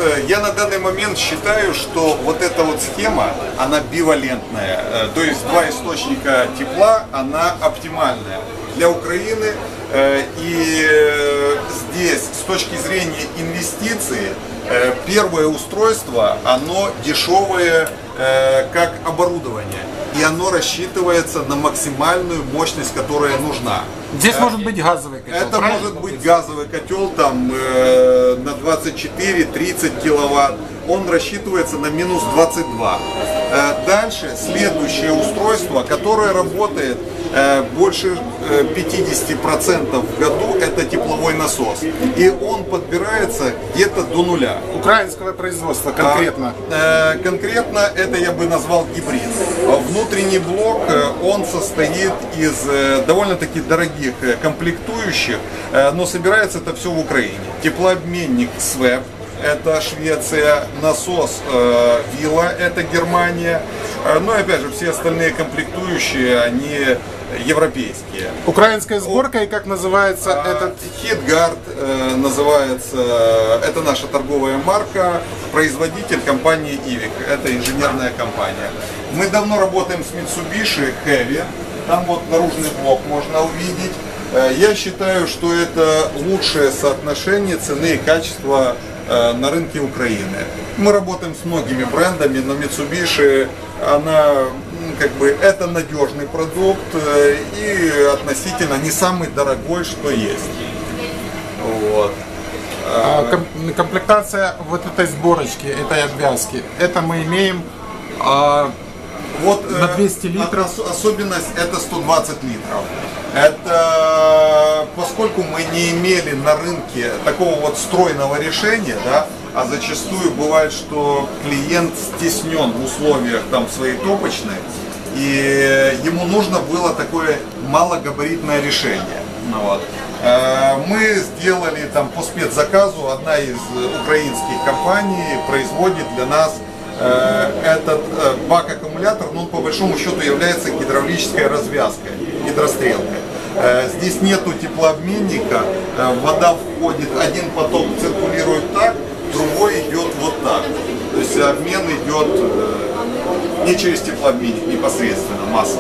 я на данный момент считаю, что вот эта вот схема, она бивалентная, то есть два источника тепла, она оптимальная для Украины. И здесь с точки зрения инвестиций, первое устройство, оно дешевое как оборудование. И оно рассчитывается на максимальную мощность, которая нужна. Здесь может быть газовый котел. Это может быть газовый котел там, на 24-30 киловатт. Он рассчитывается на минус 22. Дальше следующее устройство, которое работает больше 50% в году, это тепловой насос. И он подбирается где-то до нуля. Украинского производства конкретно? Конкретно это я бы назвал гибрид. Внутренний блок, он состоит из довольно-таки дорогих комплектующих, но собирается это все в Украине. Теплообменник СВЭП, это Швеция, насос Вилла, это Германия. Ну и опять же, все остальные комплектующие, они европейские. Украинская сборка, и как называется этот? Хитгард называется, это наша торговая марка, производитель компании Ивик, это инженерная компания. Мы давно работаем с Mitsubishi Heavy, там вот наружный блок можно увидеть. Я считаю, что это лучшее соотношение цены и качества на рынке Украины. Мы работаем с многими брендами, но Mitsubishi, она как бы это надежный продукт и относительно не самый дорогой, что есть. Вот. Комплектация вот этой сборочки, этой обвязки, это мы имеем вот, на 200 литров. Особенность это 120 литров. Это поскольку мы не имели на рынке такого вот стройного решения, да, а зачастую бывает, что клиент стеснен в условиях там своей топочной, и ему нужно было такое малогабаритное решение. Ну, вот. Мы сделали там по спецзаказу, одна из украинских компаний производит для нас этот бак-аккумулятор, но он по большому счету является гидравлической развязкой, гидрострелкой. Здесь нету теплообменника, вода входит, один поток циркулирует так, другой идет вот так. То есть обмен идет не через теплообменник непосредственно, массово.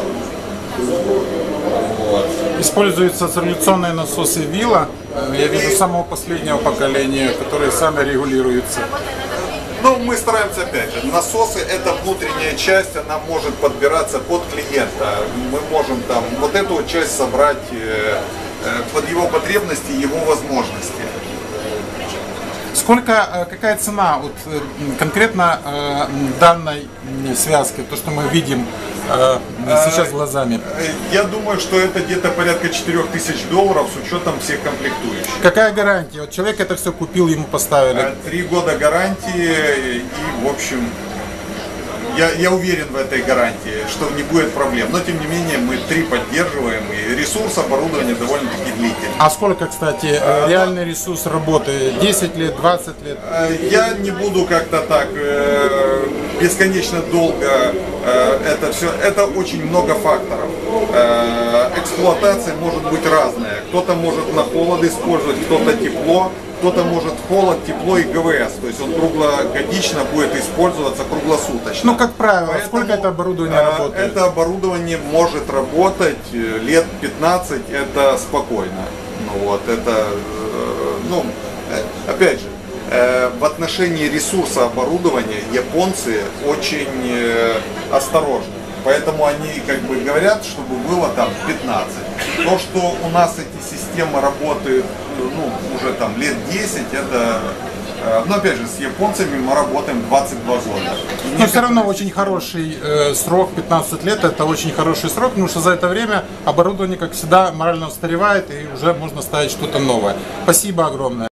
Вот. Используются циркуляционные насосы Вилла, я вижу самого последнего поколения, которые сами регулируются. Ну, мы стараемся, опять же, насосы, это внутренняя часть, она может подбираться под клиента. Мы можем там вот эту часть собрать под его потребности, его возможности. Сколько, какая цена вот, конкретно данной связки, то, что мы видим сейчас глазами? Я думаю, что это где-то порядка $4000 с учетом всех комплектующих. Какая гарантия? Вот человек это все купил, ему поставили. 3 года гарантии, и в общем, я уверен в этой гарантии, что не будет проблем. Но тем не менее мы 3 поддерживаем, и ресурс оборудования довольно-таки длительный. А сколько, кстати, реальный ресурс работы? 10 лет, 20 лет? Я не буду как-то так бесконечно долго это все. Это очень много факторов. Эксплуатация может быть разная. Кто-то может на холод использовать, кто-то тепло. Кто-то может холод, тепло и ГВС, то есть он круглогодично будет использоваться круглосуточно. Ну, как правило, поэтому сколько это оборудование работает? Это оборудование может работать лет 15, это спокойно. Ну, вот, это, ну, опять же, в отношении ресурса оборудования японцы очень осторожны. Поэтому они как бы говорят, чтобы было там 15. То, что у нас эти системы работают, ну, уже там лет 10, это, но опять же, с японцами мы работаем 22 года. Но все равно очень хороший срок, 15 лет, это очень хороший срок, потому что за это время оборудование, как всегда, морально устаревает и уже можно ставить что-то новое. Спасибо огромное.